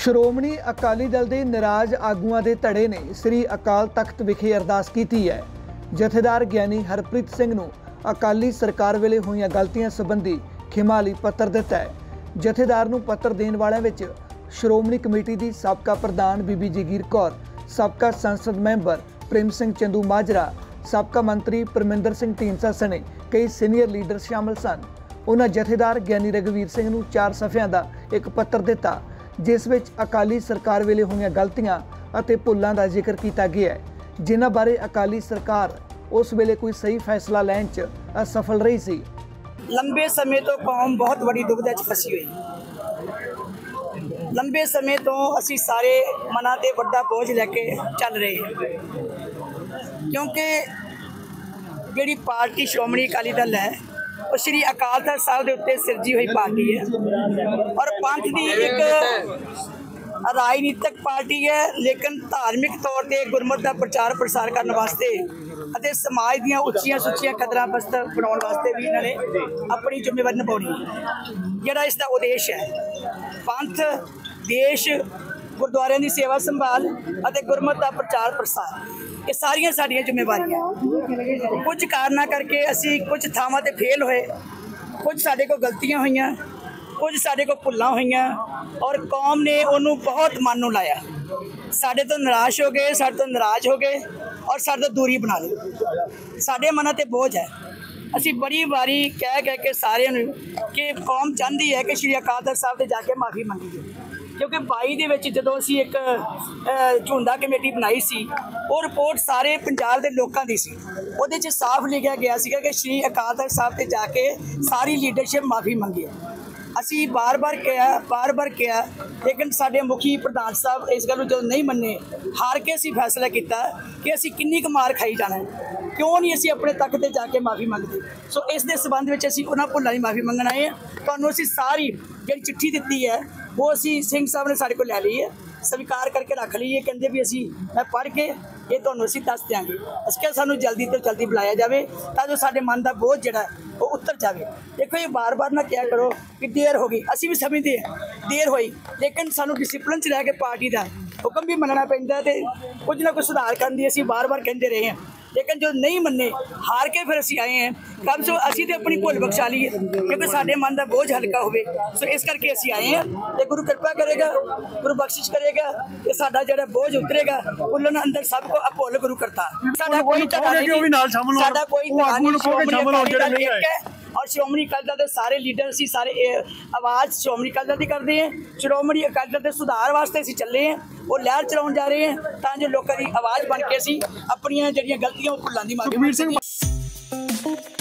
ਸ਼੍ਰੋਮਣੀ ਅਕਾਲੀ ਦਲ ਦੇ ਨਾਰਾਜ਼ ਆਗੂਆਂ ਦੇ ਧੜੇ ਨੇ ਸ੍ਰੀ ਅਕਾਲ ਤਖਤ ਵਿਖੇ ਅਰਦਾਸ ਕੀਤੀ ਹੈ। ਜਥੇਦਾਰ ਗਿਆਨੀ ਹਰਪ੍ਰੀਤ ਸਿੰਘ ਨੂੰ ਅਕਾਲੀ ਸਰਕਾਰ ਵੇਲੇ ਹੋਈਆਂ ਗਲਤੀਆਂ ਸੰਬੰਧੀ ਖਿਮਾ ਲਈ ਪੱਤਰ ਦਿੱਤਾ ਹੈ। ਜਥੇਦਾਰ ਨੂੰ ਪੱਤਰ ਦੇਣ ਵਾਲਿਆਂ ਵਿੱਚ ਸ਼੍ਰੋਮਣੀ ਕਮੇਟੀ ਦੀ ਸਾਬਕਾ ਪ੍ਰਧਾਨ ਬੀਬੀ ਜਗੀਰ ਕੌਰ, ਸਾਬਕਾ ਸੰਸਦ ਮੈਂਬਰ ਪ੍ਰੇਮ ਸਿੰਘ ਚੰਦੂ ਮਾਜਰਾ, ਸਾਬਕਾ ਮੰਤਰੀ ਪਰਮਿੰਦਰ ਸਿੰਘ ਢੀਂਡਸਾ ਸਣੇ ਕਈ ਸੀਨੀਅਰ ਲੀਡਰ ਸ਼ਾਮਲ ਸਨ। ਉਹਨਾਂ ਜਥੇਦਾਰ ਗਿਆਨੀ ਰਘਵੀਰ ਸਿੰਘ ਨੂੰ 4 ਸਫ਼ਿਆਂ ਦਾ ਇੱਕ ਪੱਤਰ ਦਿੱਤਾ, ਜਿਸ ਵਿੱਚ ਅਕਾਲੀ ਸਰਕਾਰ ਵੇਲੇ ਹੋਈਆਂ ਗਲਤੀਆਂ ਅਤੇ ਭੁੱਲਾਂ ਦਾ ਜ਼ਿਕਰ ਕੀਤਾ ਗਿਆ ਹੈ, ਜਿਨ੍ਹਾਂ ਬਾਰੇ ਅਕਾਲੀ ਸਰਕਾਰ ਉਸ ਵੇਲੇ ਕੋਈ ਸਹੀ ਫੈਸਲਾ ਲੈਣ 'ਚ ਅਸਫਲ ਰਹੀ ਸੀ। लंबे समय तो कौम बहुत बड़ी दुविधा च फसी हुई। लंबे समय तो असी सारे मना ते वड्डा बोझ लैके चल रहे हैं, क्योंकि जिहड़ी पार्टी श्रोमणी अकाली दल है वो श्री अकाल तख्त साहब के उत्ते सिरजी हुई पार्टी है और पंथ की एक राजनीतिक पार्टी है, लेकिन धार्मिक तौर पर गुरमत का प्रचार प्रसार करने वास्ते ਅਤੇ समाज ਦੀਆਂ ਉੱਚੀਆਂ ਸੁੱਚੀਆਂ ਕਦਰਾਂ ਬਸਤਰ ਬਣਾਉਣ ਵਾਸਤੇ ਵੀ ਇਹਨਾਂ ਨੇ ਆਪਣੀ ਜ਼ਿੰਮੇਵਾਰੀ ਨਿਭਾਉਣੀ ਹੈ। ਜਿਹੜਾ ਇਸ ਦਾ ਉਦੇਸ਼ ਹੈ ਪੰਥ, ਦੇਸ਼, ਗੁਰਦੁਆਰਿਆਂ ਦੀ ਸੇਵਾ ਸੰਭਾਲ ਅਤੇ ਗੁਰਮਤ ਦਾ ਪ੍ਰਚਾਰ ਪ੍ਰਸਾਰ, ਇਹ ਸਾਰੀਆਂ ਸਾਡੀਆਂ ਜ਼ਿੰਮੇਵਾਰੀਆਂ। ਕੁਝ ਕਾਰਨਾਂ ਕਰਕੇ ਅਸੀਂ ਕੁਝ ਥਾਵਾਂ ਤੇ ਫੇਲ ਹੋਏ, ਕੁਝ ਸਾਡੇ ਕੋਲ ਗਲਤੀਆਂ ਹੋਈਆਂ, ਕੁਝ ਸਾਡੇ ਕੋਲ ਭੁੱਲਾਂ ਹੋਈਆਂ ਔਰ ਕੌਮ ਨੇ ਉਹਨੂੰ ਬਹੁਤ ਮਨ ਨੂੰ ਲਾਇਆ। ਸਾਡੇ ਤੋਂ ਨਿਰਾਸ਼ ਹੋ ਗਏ, ਸਾਡੇ ਤੋਂ ਨਾਰਾਜ਼ ਹੋ ਗਏ और साढ़े तो दूरी बना ली। साढ़े मना ते बोझ है। असी बड़ी बारी कह के सारे कि कौम चाहती है कि श्री अकाल तख्त साहब से जाके माफ़ी मंगी, क्योंकि 22 जो असी एक झुंडा कमेटी बनाई सी, वो रिपोर्ट सारे पंजाब के लोगों की सी, उहदे च साफ लिखा गया सीगा कि श्री अकाल तख्त साहब से जाके सारी लीडरशिप माफ़ी मंगी। असी बार बार किया, लेकिन साडे मुखी प्रधान साहब इस गल जो नहीं मन्ने, हार के असी फैसला किया कि असी किन्नी क मार खाई जाना है, क्यों नहीं असी अपने तक ते जाके माफ़ी मंगते। सो इस दे संबंध में असी उन्हां भुल्लां दी माफ़ी मंगण आए हैं। तुहानूं असी सारी जिहड़ी चिट्ठी दित्ती है वो असी सिंह साहब ने साडे कोल लै ली है, स्वीकार करके रख ली है। कहते भी असी मैं पढ़ के ये तुहानूं असी दस देंगे। अस क्या सानूं जल्दी तो जल्दी बुलाया जाए तां जो साडे मन का बोझ जिहड़ा वो उतर जाए। देखो ये बार बार ना क्या करो कि देर हो गई, असी भी समझते हैं देर हुई, लेकिन सानूं डिसिपलिन च रह के पार्टी का हुक्म भी मनना पैंदा ते कुछ ना कुछ सुधार करने की असी बार बार कहते रहे हैं, लेकिन जो नहीं मन्ने हार के फिर असी आए हैं। कम सो असी तो अपनी भुल बख्शा ली है, क्योंकि साडे मन का बोझ हल्का हो। सो इस करके असी आए हैं तो गुरु कृपा करेगा, गुरु बख्शिश करेगा कि साडा जिहड़ा बोझ उतरेगा। उन्होंने अंदर सब को भुल गुरु करता। साडा कोई साडा कोई और श्रोमणी अकाली दल के सारे लीडर असी सारे आवाज़ श्रोमणी अकाली दल की करते हैं। श्रोमणी अकाली दल के सुधार वास्ते असी चले हैं, वो लहर चलाउण जा रहे हैं तां जो लोगों की आवाज़ बन के असी अपनियां जिहड़ियां गलतियां भुल्लां दी माफ़ी।